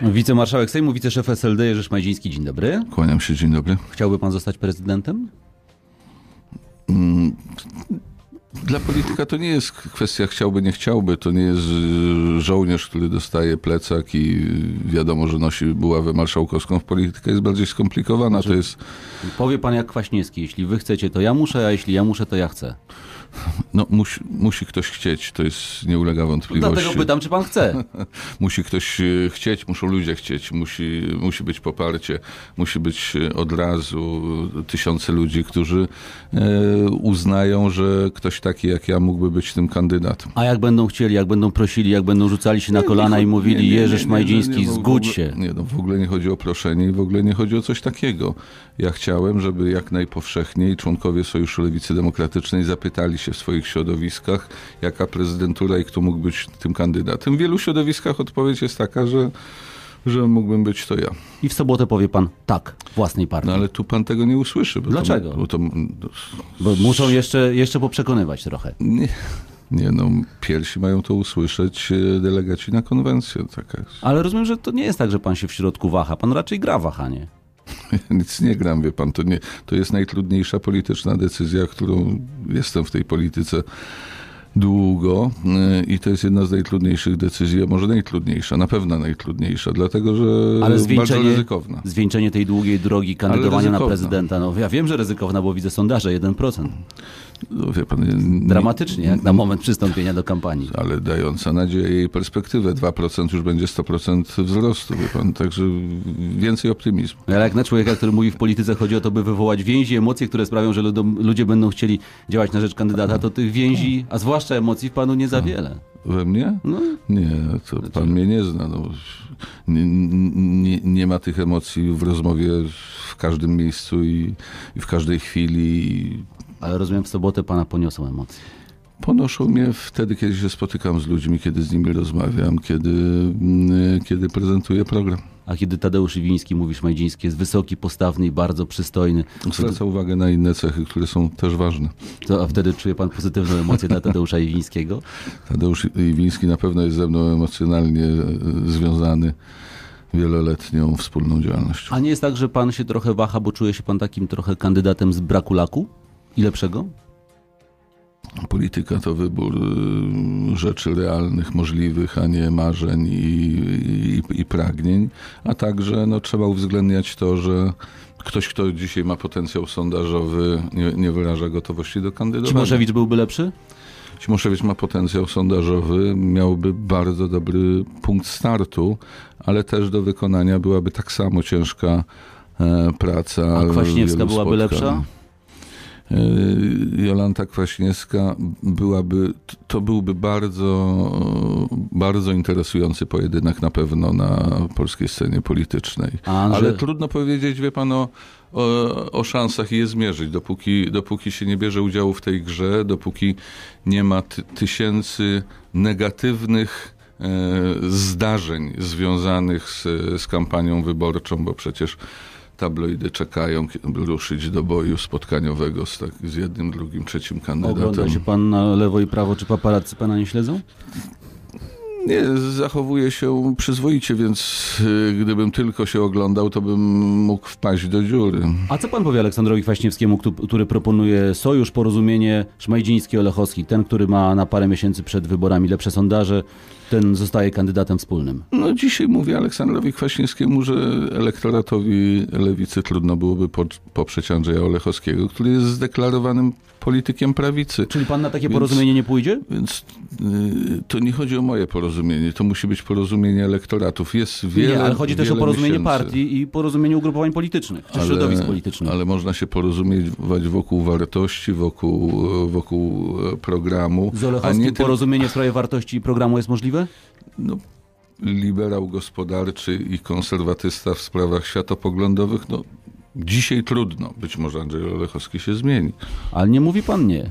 Wicemarszałek Sejmu, wiceszef SLD Jerzy Szmajdziński. Dzień dobry. Kłaniam się, dzień dobry. Chciałby pan zostać prezydentem? Dla polityka to nie jest kwestia chciałby, nie chciałby. To nie jest żołnierz, który dostaje plecak i wiadomo, że nosi buławę marszałkowską. Polityka jest bardziej skomplikowana. To jest... Powie pan jak Kwaśniewski. Jeśli wy chcecie, to ja muszę, a jeśli ja muszę, to ja chcę. No, musi ktoś chcieć, to jest, nie ulega wątpliwości. Dlatego pytam, czy pan chce. Musi ktoś chcieć, muszą ludzie chcieć, musi być poparcie, musi być od razu tysiące ludzi, którzy uznają, że ktoś taki jak ja mógłby być tym kandydatem. A jak będą chcieli, jak będą prosili, jak będą rzucali się na kolana i mówili Jerzy Szmajdziński, zgódź się. Nie, no w ogóle nie chodzi o proszenie i w ogóle nie chodzi o coś takiego. Ja chciałem, żeby jak najpowszechniej członkowie Sojuszu Lewicy Demokratycznej zapytali się w swoich środowiskach, jaka prezydentura i kto mógł być tym kandydatem. W wielu środowiskach odpowiedź jest taka, że mógłbym być to ja. I w sobotę powie pan tak własnej partii. No ale tu pan tego nie usłyszy. Dlaczego? Bo muszą jeszcze poprzekonywać trochę. Nie, no pierwsi mają to usłyszeć delegaci na konwencję. Taka jest. Ale rozumiem, że to nie jest tak, że pan się w środku waha. Pan raczej gra wahanie. Nic nie gram, wie pan. To jest najtrudniejsza polityczna decyzja, którą jestem w tej polityce długo i to jest jedna z najtrudniejszych decyzji, a może najtrudniejsza, na pewno najtrudniejsza, dlatego że bardzo ryzykowna. Zwieńczenie tej długiej drogi kandydowania na prezydenta, no ja wiem, że ryzykowna, bo widzę sondaże 1%. No, wie pan, dramatycznie, jak na moment przystąpienia do kampanii. Ale dająca nadzieję i perspektywę. 2% już będzie 100% wzrostu, wie pan, także więcej optymizmu. Ale jak na człowieka, który mówi w polityce, chodzi o to, by wywołać więzi, emocje, które sprawią, że ludzie będą chcieli działać na rzecz kandydata, to tych więzi, a zwłaszcza emocji w panu nie za wiele. We mnie? No. Nie, to pan mnie nie zna. No. Nie ma tych emocji w rozmowie w każdym miejscu i w każdej chwili. Ale rozumiem, w sobotę pana poniosą emocje. Ponoszą mnie wtedy, kiedy się spotykam z ludźmi, kiedy z nimi rozmawiam, kiedy prezentuję program. A kiedy Tadeusz Iwiński mówi, Szmajdziński jest wysoki, postawny i bardzo przystojny. Zwraca uwagę na inne cechy, które są też ważne. A wtedy czuje pan pozytywną emocję dla Tadeusza Iwińskiego? Tadeusz Iwiński na pewno jest ze mną emocjonalnie związany wieloletnią wspólną działalnością. A nie jest tak, że pan się trochę waha, bo czuje się pan takim trochę kandydatem z braku laku? I lepszego? Polityka to wybór rzeczy realnych, możliwych, a nie marzeń i pragnień, a także trzeba uwzględniać to, że ktoś, kto dzisiaj ma potencjał sondażowy, nie wyraża gotowości do kandydowania. Cimoszewicz byłby lepszy? Cimoszewicz ma potencjał sondażowy, miałby bardzo dobry punkt startu, ale też do wykonania byłaby tak samo ciężka praca. A Kwaśniewska byłaby lepsza? Jolanta Kwaśniewska to byłby bardzo, bardzo interesujący pojedynek na pewno na polskiej scenie politycznej. Ale trudno powiedzieć, wie pan, o szansach i je zmierzyć. Dopóki się nie bierze udziału w tej grze, dopóki nie ma tysięcy negatywnych zdarzeń związanych z kampanią wyborczą, bo przecież tabloidy czekają, by ruszyć do boju spotkaniowego z jednym, drugim, trzecim kandydatem. Ogląda się pan na lewo i prawo, czy paparazzy pana nie śledzą? Nie, zachowuję się przyzwoicie, więc gdybym tylko się oglądał, to bym mógł wpaść do dziury. A co pan powie Aleksandrowi Kwaśniewskiemu, który proponuje sojusz, porozumienie Szmajdziński-Olechowski? Ten, który ma na parę miesięcy przed wyborami lepsze sondaże, ten zostaje kandydatem wspólnym. No dzisiaj mówię Aleksandrowi Kwaśniewskiemu, że elektoratowi lewicy trudno byłoby poprzeć Andrzeja Olechowskiego, który jest zdeklarowanym politykiem prawicy. Czyli pan na takie porozumienie nie pójdzie? Więc to nie chodzi o moje porozumienie, to musi być porozumienie elektoratów. Jest wiele, nie, ale chodzi też o porozumienie miesięcy. Partii i porozumienie ugrupowań politycznych, czy środowisk politycznych. Ale można się porozumiewać wokół wartości, wokół programu. Z Olechowskim porozumienie w sprawie wartości i programu jest możliwe? No, liberał gospodarczy i konserwatysta w sprawach światopoglądowych, dzisiaj trudno. Być może Andrzej Olechowski się zmieni. Ale nie mówi pan nie.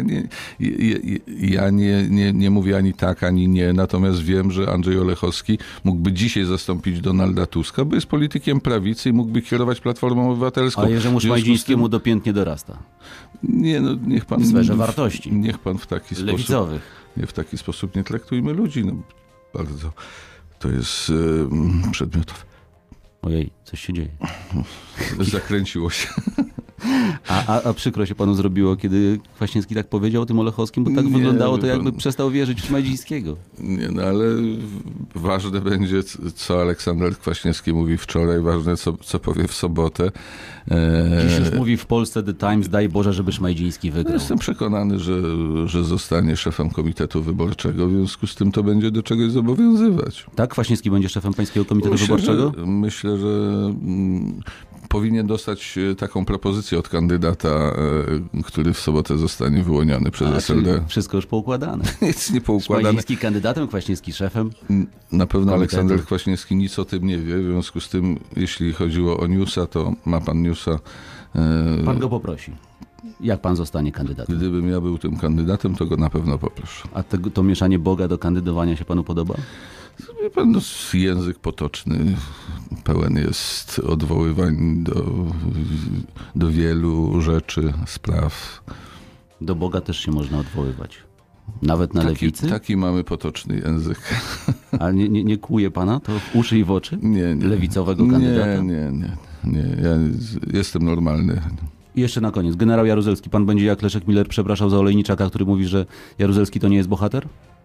Ja nie mówię ani tak, ani nie. Natomiast wiem, że Andrzej Olechowski mógłby dzisiaj zastąpić Donalda Tuska, bo jest politykiem prawicy i mógłby kierować Platformą Obywatelską. A Jerzemu Szmajdzińskiemu dopiętnie dorasta. Nie, niech pan... W sferze wartości. Niech pan w taki lewicowych. sposób... Nie w taki sposób nie traktujmy ludzi. Bardzo To jest przedmiotowe. Ojej, coś się dzieje. Zakręciło się. A przykro się panu zrobiło, kiedy Kwaśniewski tak powiedział o tym Olechowskim, bo tak wyglądało to, jakby przestał wierzyć w Szmajdzińskiego. Nie, no ale ważne będzie, co Aleksander Kwaśniewski mówi wczoraj, ważne, co powie w sobotę. Dziś już mówi w Polsce The Times, daj Boże, żeby Szmajdziński wygrał. Jestem przekonany, że zostanie szefem Komitetu Wyborczego, w związku z tym to będzie do czegoś zobowiązywać. Tak? Kwaśniewski będzie szefem Pańskiego Komitetu Wyborczego? Myślę, że powinien dostać taką propozycję od kandydata, który w sobotę zostanie wyłoniony przez SLD. Wszystko już poukładane. Nic nie poukładane. Szmajdziński kandydatem, Kwaśniewski szefem. Na pewno Aleksander Kwaśniewski nic o tym nie wie, w związku z tym, jeśli chodziło o newsa, to ma pan newsa. Pan go poprosi. Jak pan zostanie kandydatem? Gdybym ja był tym kandydatem, to go na pewno poproszę. A to mieszanie Boga do kandydowania się panu podoba? Wie pan, język potoczny pełen jest odwoływań do wielu rzeczy, spraw. Do Boga też się można odwoływać. Nawet na lewicy? Taki mamy potoczny język. A nie kłuje pana to w uszy i w oczy? Nie. Lewicowego kandydata? Nie. Ja jestem normalny. I jeszcze na koniec. Generał Jaruzelski. Pan będzie jak Leszek Miller przepraszał za Olejniczaka, który mówi, że Jaruzelski to nie jest bohater?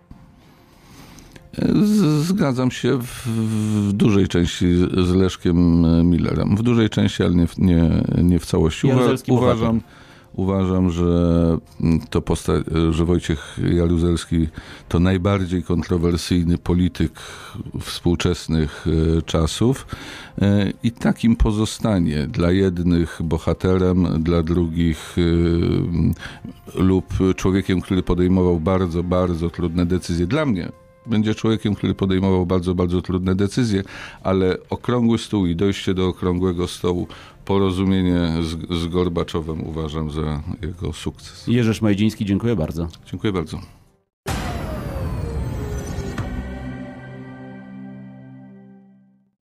Zgadzam się w dużej części z Leszkiem Millerem. W dużej części, ale nie w całości. Uważam, że Wojciech Jaruzelski to najbardziej kontrowersyjny polityk współczesnych czasów i takim pozostanie. Dla jednych bohaterem, dla drugich lub człowiekiem, który podejmował bardzo, bardzo trudne decyzje. Dla mnie będzie człowiekiem, który podejmował bardzo, bardzo trudne decyzje, ale okrągły stół i dojście do okrągłego stołu, porozumienie z Gorbaczowem uważam za jego sukces. Jerzy Szmajdziński, dziękuję bardzo. Dziękuję bardzo.